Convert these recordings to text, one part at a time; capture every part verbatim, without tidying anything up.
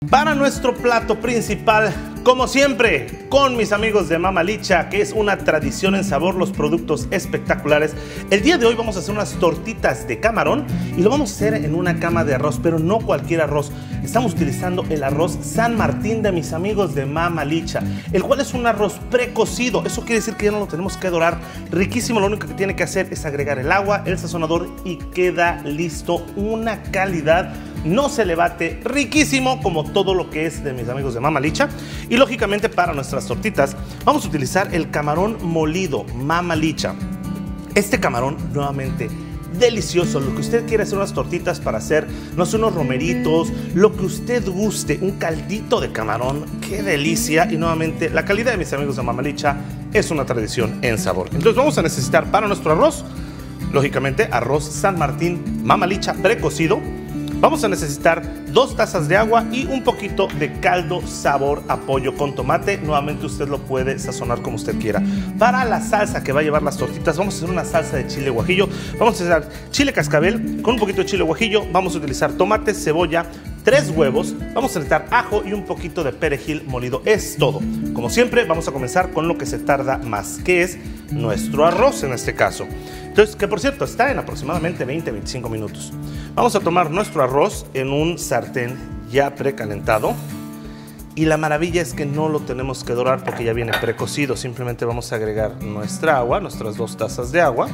Para nuestro plato principal, como siempre, con mis amigos de Mama Licha, que es una tradición en sabor, los productos espectaculares. El día de hoy vamos a hacer unas tortitas de camarón y lo vamos a hacer en una cama de arroz, pero no cualquier arroz. Estamos utilizando el arroz San Martín de mis amigos de Mama Licha, el cual es un arroz precocido. Eso quiere decir que ya no lo tenemos que dorar. Riquísimo, lo único que tiene que hacer es agregar el agua, el sazonador y queda listo. Una calidad, no se le bate, riquísimo como todo lo que es de mis amigos de Mama Licha. Y lógicamente para nuestras tortitas vamos a utilizar el camarón molido Mama Licha. Este camarón nuevamente delicioso, lo que usted quiere hacer unas tortitas para hacer, no sé, unos romeritos, lo que usted guste, un caldito de camarón, qué delicia. Y nuevamente la calidad de mis amigos de Mama Licha es una tradición en sabor. Entonces vamos a necesitar para nuestro arroz, lógicamente arroz San Martín Mama Licha precocido. Vamos a necesitar dos tazas de agua y un poquito de caldo sabor a pollo con tomate. Nuevamente usted lo puede sazonar como usted quiera. Para la salsa que va a llevar las tortitas, vamos a hacer una salsa de chile guajillo. Vamos a utilizar chile cascabel con un poquito de chile guajillo. Vamos a utilizar tomate, cebolla, tres huevos. Vamos a necesitar ajo y un poquito de perejil molido. Es todo. Como siempre, vamos a comenzar con lo que se tarda más, que es nuestro arroz en este caso. Entonces, que por cierto está en aproximadamente veinte a veinticinco minutos. Vamos a tomar nuestro arroz en un sartén ya precalentado. Y la maravilla es que no lo tenemos que dorar porque ya viene precocido. Simplemente vamos a agregar nuestra agua, nuestras dos tazas de agua.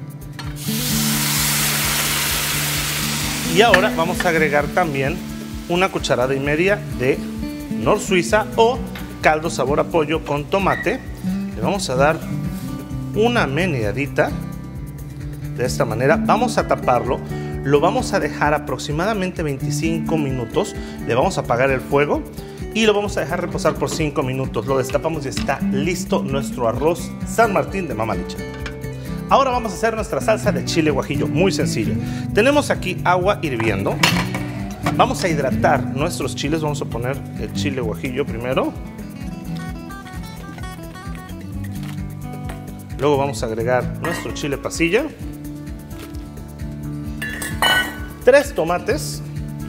Y ahora vamos a agregar también una cucharada y media de Nor Suiza o caldo sabor a pollo con tomate. Le vamos a dar una meneadita. De esta manera vamos a taparlo, lo vamos a dejar aproximadamente veinticinco minutos, le vamos a apagar el fuego y lo vamos a dejar reposar por cinco minutos. Lo destapamos y está listo nuestro arroz San Martín de Mama Licha. Ahora vamos a hacer nuestra salsa de chile guajillo, muy sencilla. Tenemos aquí agua hirviendo, vamos a hidratar nuestros chiles, vamos a poner el chile guajillo primero. Luego vamos a agregar nuestro chile pasilla. Tres tomates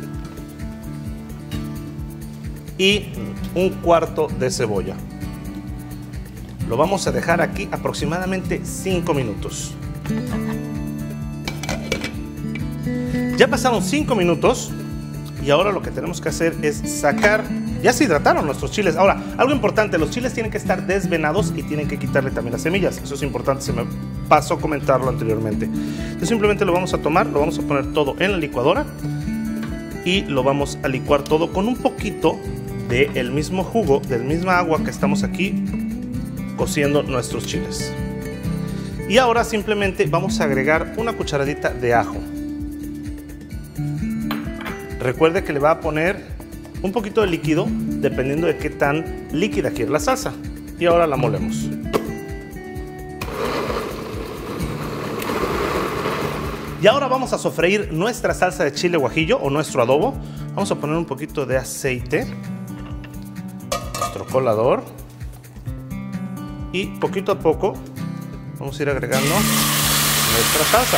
y un cuarto de cebolla. Lo vamos a dejar aquí aproximadamente cinco minutos. Ya pasaron cinco minutos y ahora lo que tenemos que hacer es sacar. Ya se hidrataron nuestros chiles. Ahora, algo importante, los chiles tienen que estar desvenados y tienen que quitarle también las semillas. Eso es importante, se me pasó a comentarlo anteriormente. Entonces simplemente lo vamos a tomar, lo vamos a poner todo en la licuadora y lo vamos a licuar todo con un poquito del mismo jugo, del misma agua que estamos aquí cociendo nuestros chiles. Y ahora simplemente vamos a agregar una cucharadita de ajo. Recuerde que le va a poner un poquito de líquido dependiendo de qué tan líquida quiere la salsa. Y ahora la molemos. Y ahora vamos a sofreír nuestra salsa de chile guajillo o nuestro adobo. Vamos a poner un poquito de aceite, nuestro colador, y poquito a poco vamos a ir agregando nuestra salsa.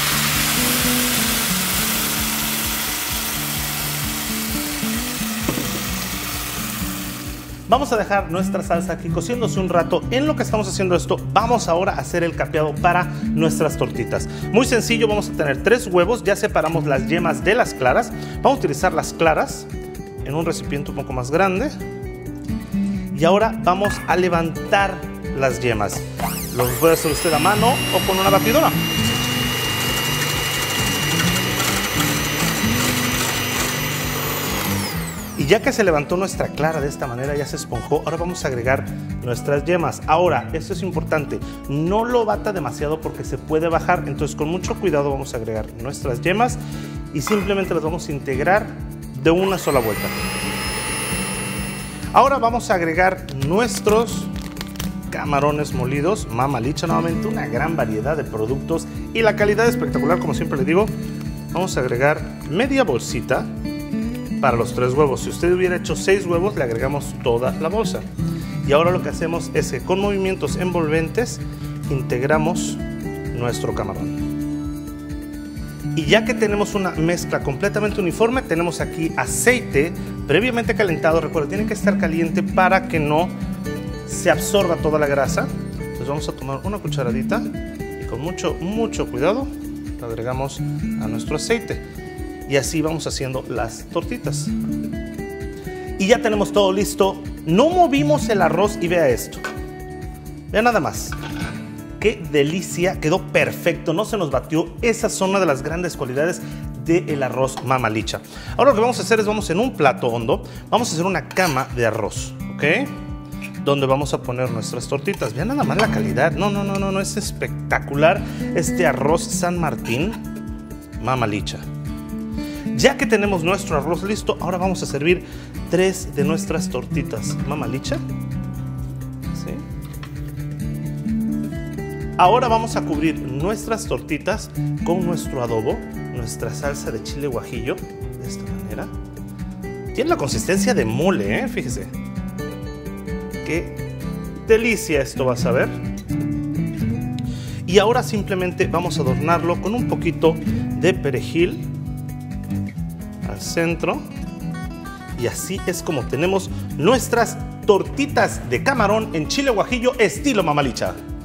Vamos a dejar nuestra salsa aquí cociéndose un rato. En lo que estamos haciendo esto, vamos ahora a hacer el capeado para nuestras tortitas. Muy sencillo, vamos a tener tres huevos, ya separamos las yemas de las claras. Vamos a utilizar las claras en un recipiente un poco más grande. Y ahora vamos a levantar las yemas. Lo puede hacer usted a mano o con una batidora. Y ya que se levantó nuestra clara de esta manera, ya se esponjó, ahora vamos a agregar nuestras yemas. Ahora, esto es importante, no lo bata demasiado porque se puede bajar, entonces con mucho cuidado vamos a agregar nuestras yemas y simplemente las vamos a integrar de una sola vuelta. Ahora vamos a agregar nuestros camarones molidos Mama Licha, nuevamente una gran variedad de productos y la calidad espectacular, como siempre le digo. Vamos a agregar media bolsita para los tres huevos. Si usted hubiera hecho seis huevos, le agregamos toda la bolsa. Y ahora lo que hacemos es que con movimientos envolventes integramos nuestro camarón. Y ya que tenemos una mezcla completamente uniforme, tenemos aquí aceite previamente calentado. Recuerda, tiene que estar caliente para que no se absorba toda la grasa. Entonces vamos a tomar una cucharadita y con mucho, mucho cuidado lo agregamos a nuestro aceite. Y así vamos haciendo las tortitas. Y ya tenemos todo listo. No movimos el arroz y vea esto. Vea nada más. ¡Qué delicia! Quedó perfecto, no se nos batió. Esa es una de las grandes cualidades del arroz Mama Licha. Ahora lo que vamos a hacer es, vamos en un plato hondo, vamos a hacer una cama de arroz, ¿ok? Donde vamos a poner nuestras tortitas. Vean nada más la calidad. No, no, no, no, no, es espectacular este arroz San Martín Mama Licha. Ya que tenemos nuestro arroz listo, ahora vamos a servir tres de nuestras tortitas Mama Licha. Ahora vamos a cubrir nuestras tortitas con nuestro adobo, nuestra salsa de chile guajillo, de esta manera. Tiene la consistencia de mole, ¿eh? Fíjese. Qué delicia esto vas a ver. Y ahora simplemente vamos a adornarlo con un poquito de perejil al centro. Y así es como tenemos nuestras tortitas de camarón en chile guajillo estilo Mama Licha.